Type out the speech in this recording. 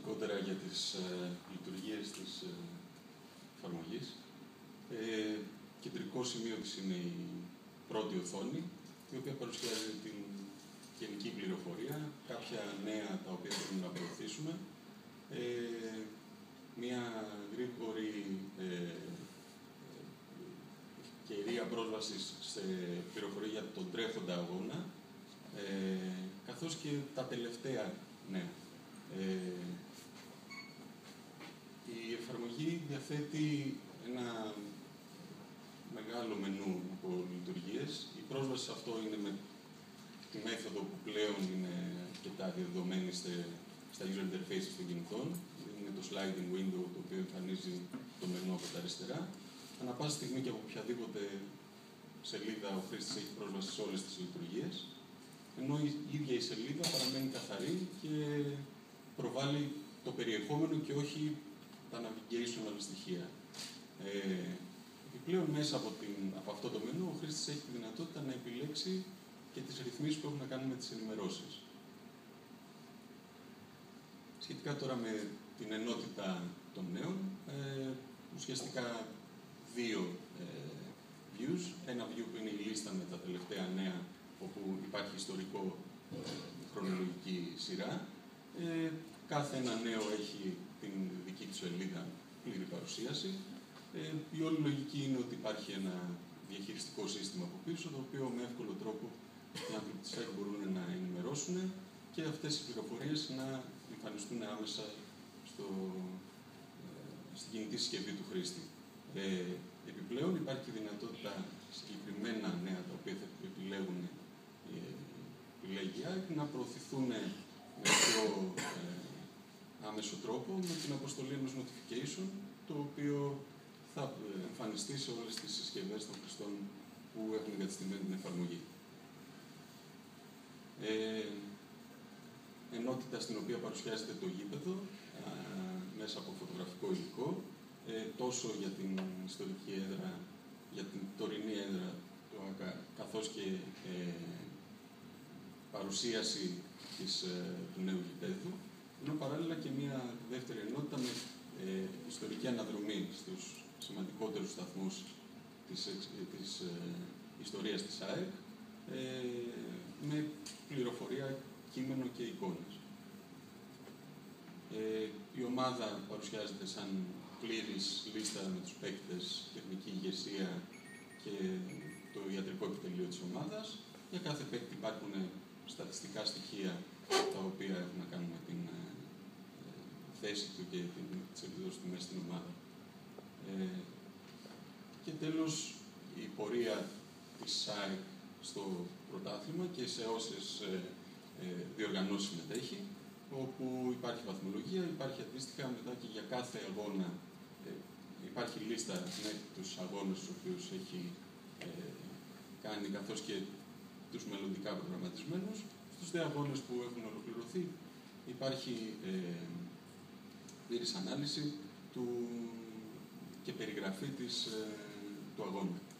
γενικότερα για τις λειτουργίες της εφαρμογής. Κεντρικό σημείο της είναι η πρώτη οθόνη, η οποία παρουσιάζει την γενική πληροφορία, κάποια νέα τα οποία θέλουμε να προωθήσουμε, μια γρήγορη ευκαιρία πρόσβασης σε πληροφορία για τον τρέχοντα αγώνα, καθώς και τα τελευταία νέα. Η εφαρμογή διαθέτει ένα μεγάλο μενού από λειτουργίες. Η πρόσβαση σε αυτό είναι με τη μέθοδο που πλέον είναι αρκετά διαδεδομένη στα user interfaces των κινητών. Είναι το sliding window, το οποίο εμφανίζει το μενού από τα αριστερά. Ανά πάσα στιγμή και από οποιαδήποτε σελίδα ο χρήστης έχει πρόσβαση σε όλες τις λειτουργίες, ενώ η ίδια η σελίδα παραμένει καθαρή και προβάλλει το περιεχόμενο και όχι τα navigational στοιχεία. Επιπλέον, μέσα από αυτό το μενού, ο χρήστης έχει τη δυνατότητα να επιλέξει και τις ρυθμίσεις που έχουν να κάνουν με τις ενημερώσεις. Σχετικά τώρα με την ενότητα των νέων, ουσιαστικά δύο views. Ένα view που είναι η λίστα με τα τελευταία νέα, όπου υπάρχει ιστορικό χρονολογική σειρά. Κάθε ένα νέο έχει την δική του σελίδα, πλήρη παρουσίαση. Η όλη λογική είναι ότι υπάρχει ένα διαχειριστικό σύστημα από πίσω, το οποίο με εύκολο τρόπο οι άνθρωποι της ΕΚ μπορούν να ενημερώσουν και αυτές οι πληροφορίες να εμφανιστούν άμεσα στην κινητή συσκευή του χρήστη. Επιπλέον υπάρχει και δυνατότητα συγκεκριμένα νέα τα οποία θα επιλέγει η ΑΕΚ να προωθηθούν με πιο άμεσο τρόπο με την αποστολή ενός notification, το οποίο θα εμφανιστεί σε όλες τις συσκευές των χρηστών που έχουν εγκατεστημένη την εφαρμογή. Ενότητα στην οποία παρουσιάζεται το γήπεδο μέσα από φωτογραφικό υλικό, τόσο για την ιστορική έδρα, για την τωρινή έδρα, καθώς και παρουσίαση του νέου γηπέδου, ενώ παράλληλα και μια δεύτερη ενότητα με ιστορική αναδρομή στους σημαντικότερους σταθμούς της ιστορίας της ΑΕΚ, με πληροφορία, κείμενο και εικόνες. Η ομάδα παρουσιάζεται σαν πλήρης λίστα με τους παίκτες, τεχνική ηγεσία και το ιατρικό επιτελείο της ομάδας. Για κάθε παίκτη υπάρχουν στατιστικά στοιχεία τα οποία έχουν να κάνουν με την θέση του και τις επιδόσεις του μέσα στην ομάδα. Και τέλος, η πορεία της ΑΕΚ στο πρωτάθλημα και σε όσες διοργανώσεις συμμετέχει, όπου υπάρχει βαθμολογία, υπάρχει αντίστοιχα μετά και για κάθε αγώνα υπάρχει λίστα με τους αγώνες τους οποίους έχει κάνει, καθώς και τους μελλοντικά προγραμματισμένους. Στους δύο αγώνες που έχουν ολοκληρωθεί υπάρχει πλήρης ανάλυση και περιγραφή του αγώνα.